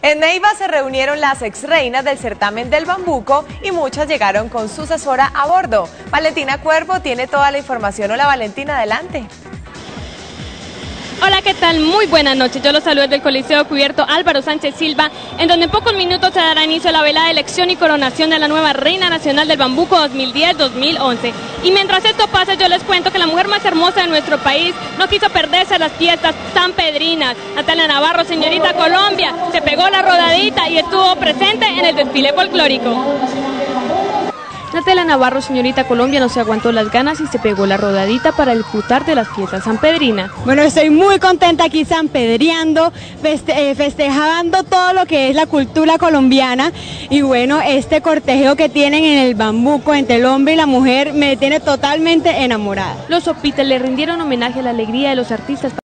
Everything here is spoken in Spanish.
En Neiva se reunieron las exreinas del certamen del Bambuco y muchas llegaron con su asesora a bordo. Valentina Cuervo tiene toda la información. Hola Valentina, adelante. Hola, ¿qué tal? Muy buenas noches. Yo los saludo del Coliseo Cubierto Álvaro Sánchez Silva, en donde en pocos minutos se dará inicio a la velada de elección y coronación de la nueva Reina Nacional del Bambuco 2010-2011. Y mientras esto pasa, yo les cuento que la mujer más hermosa de nuestro país no quiso perderse las fiestas sanpedrinas. Natalia Navarro, señorita Colombia, se pegó la rodadita y estuvo presente en el desfile folclórico. Natalia Navarro, señorita Colombia, no se aguantó las ganas y se pegó la rodadita para disfrutar de las fiestas sanpedrinas. Bueno, estoy muy contenta aquí sanpedriando, festejando todo lo que es la cultura colombiana, y bueno, este cortejo que tienen en el Bambuco entre el hombre y la mujer me tiene totalmente enamorada. Los sopitas le rindieron homenaje a la alegría de los artistas